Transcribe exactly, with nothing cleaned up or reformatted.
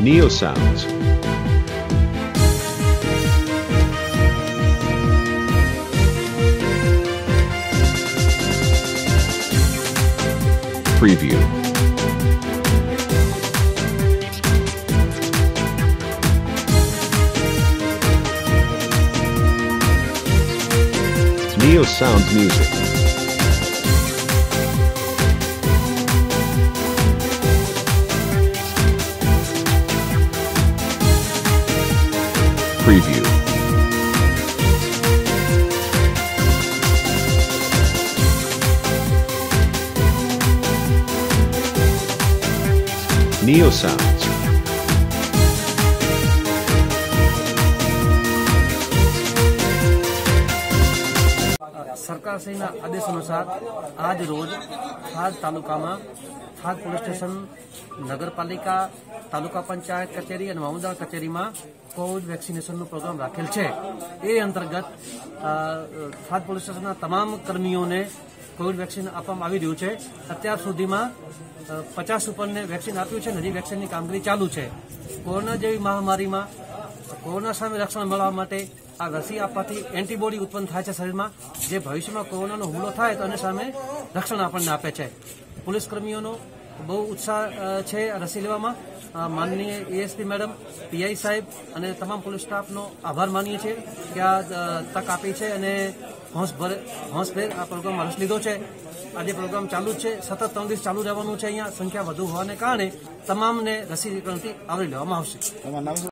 Neo Sounds. Preview. Neo Sounds Music. Preview. Neo Sounds. સરકારશ્રીના આદેશ અનુસાર આજ રોજ થાદ તાલુકામાં થાદ પોલીસ સ્ટેશન, નગરપાલિકા, તાલુકા પંચાયત કચેરી અને મામલતદાર કચેરીમાં કોવિડ વેક્સિનેશનનો પ્રોગ્રામ રાખેલ છે. એ અંતર્ગત થાદ પોલીસ સ્ટેશનના તમામ કર્મીઓને કોવિડ વેક્સિન આપવામાં આવી રહ્યું છે. અત્યાર સુધીમાં પચાસ ઉપરને વેક્સિન આપ્યું છે. હજી વેક્સિનની કામગીરી ચાલુ છે. કોરોના જેવી મહામારીમાં કોરોના સામે રક્ષણ મેળવવા માટે આ રસી આપવાથી એન્ટીબોડી ઉત્પન્ન થાય છે શરીરમાં, જે ભવિષ્યમાં કોરોનાનો હુમલો થાય તો એની સામે રક્ષણ આપણને આપે છે. પોલીસ કર્મીઓનો બહુ ઉત્સાહ છે આ રસી લેવામાં. માનનીય એએસપી મેડમ, પીઆઈ સાહેબ અને તમામ પોલીસ સ્ટાફનો આભાર માનીએ છીએ કે આ તક આપી છે અને હોંશભર હોંશભેર આ પ્રોગ્રામમાં રસ લીધો છે. આજે પ્રોગ્રામ ચાલુ જ છે. સતત ત્રણ દિવસ ચાલુ રહેવાનું છે. અહીંયા સંખ્યા વધુ હોવાને કારણે તમામને રસીકરણથી આવરી લેવામાં આવશે.